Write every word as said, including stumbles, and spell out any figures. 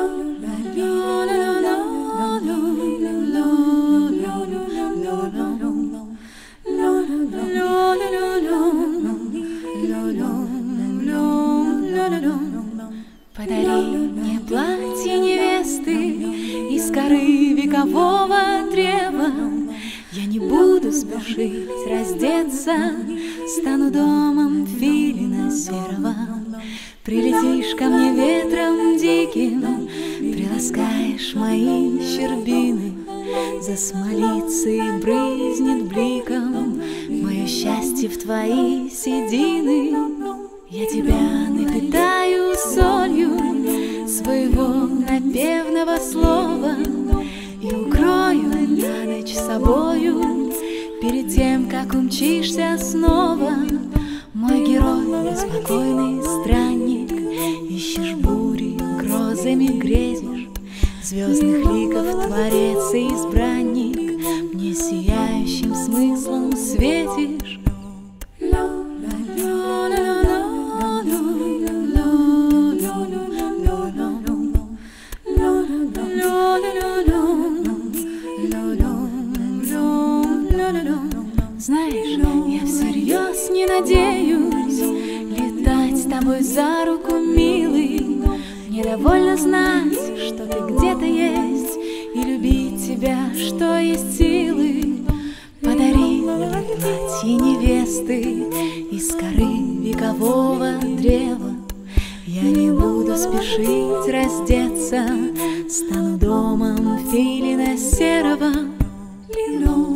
Подари мне платье невесты из коры векового древа. Я не буду спешить раздеться, стану домом филина серого. Прилетишь ко мне ветром диким, приласкаешь мои щербины, засмолится и брызнет бликом мое счастье в твои седины. Я тебя напитаю солью своего напевного слова и укрою на ночь собою перед тем, как умчишься снова. Мой герой, беспокойный странник, ищешь бури, грозами грезишь, звездных ликов творец и избранник, мне сияющим смыслом светишь. Знаешь, я всерьез не надеюсь летать с тобой за руку, милый. Мне довольно знать, что ты где-то есть, и любить тебя, что есть силы. Подари мне платье невесты из коры векового древа. Я не буду спешить раздеться, стану домом филина серого.